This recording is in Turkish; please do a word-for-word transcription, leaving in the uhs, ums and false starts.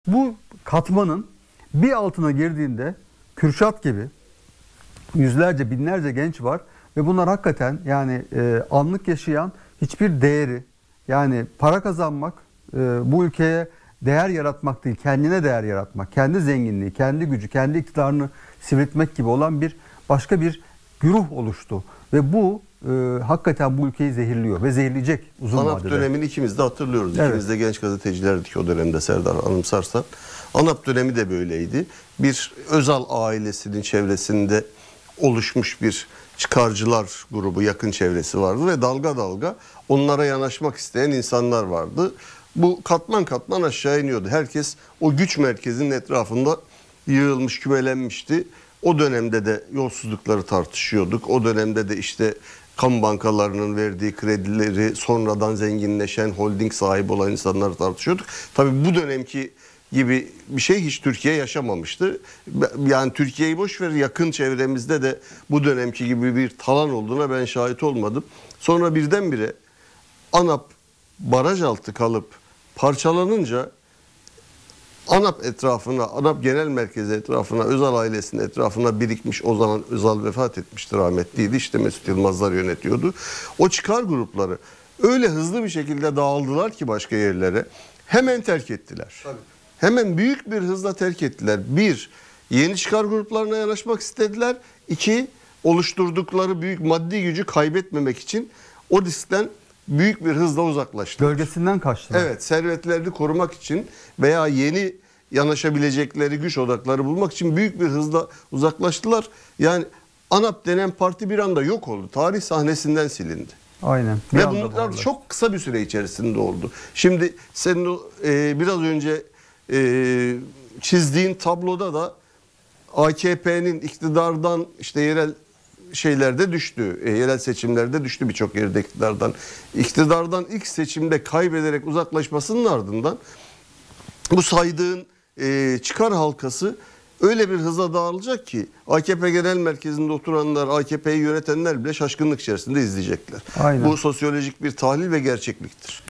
Bu katmanın bir altına girdiğinde Kürşat gibi yüzlerce, binlerce genç var ve bunlar hakikaten yani e, anlık yaşayan hiçbir değeri, yani para kazanmak, e, bu ülkeye değer yaratmak değil, kendine değer yaratmak, kendi zenginliği, kendi gücü, kendi iktidarını sivriltmek gibi olan bir başka bir güruh oluştu. Ve bu e, hakikaten bu ülkeyi zehirliyor ve zehirleyecek uzun ANAP vadede. dönemini ikimiz de hatırlıyoruz. Evet. İkimiz de genç gazetecilerdik o dönemde, Serdar anımsarsan. ANAP dönemi de böyleydi. Bir Özal ailesinin çevresinde oluşmuş bir çıkarcılar grubu, yakın çevresi vardı ve dalga dalga onlara yanaşmak isteyen insanlar vardı. Bu katman katman aşağı iniyordu. Herkes o güç merkezinin etrafında yığılmış, kümelenmişti. O dönemde de yolsuzlukları tartışıyorduk. O dönemde de işte kamu bankalarının verdiği kredileri sonradan zenginleşen, holding sahibi olan insanları tartışıyorduk. Tabii bu dönemki gibi bir şey hiç Türkiye yaşamamıştı. Yani Türkiye'yi boş ver, yakın çevremizde de bu dönemki gibi bir talan olduğuna ben şahit olmadım. Sonra birdenbire ANAP baraj altı kalıp parçalanınca ANAP etrafına, ANAP genel merkezi etrafına, Özal ailesinin etrafına birikmiş, o zaman Özal vefat etmişti, rahmetliydi. İşte Mesut Yılmazlar yönetiyordu. O çıkar grupları öyle hızlı bir şekilde dağıldılar ki başka yerlere, hemen terk ettiler. Tabii. Hemen büyük bir hızla terk ettiler. Bir, yeni çıkar gruplarına yanaşmak istediler. İki, oluşturdukları büyük maddi gücü kaybetmemek için o riskten büyük bir hızla uzaklaştılar. Bölgesinden kaçtılar. Evet, servetlerini korumak için veya yeni yanaşabilecekleri güç odakları bulmak için büyük bir hızla uzaklaştılar. Yani ANAP denen parti bir anda yok oldu. Tarih sahnesinden silindi. Aynen. Bir Ve anda bunlar çok kısa bir süre içerisinde oldu. Şimdi senin o e, biraz önce e, çizdiğin tabloda da A K P'nin iktidardan işte yerel şeylerde düştü. E, yerel seçimlerde düştü birçok yerde iktidardan. İktidardan ilk seçimde kaybederek uzaklaşmasının ardından bu saydığın e, çıkar halkası öyle bir hıza dağılacak ki A K P genel merkezinde oturanlar, A K P'yi yönetenler bile şaşkınlık içerisinde izleyecekler. Aynen. Bu sosyolojik bir tahlil ve gerçekliktir.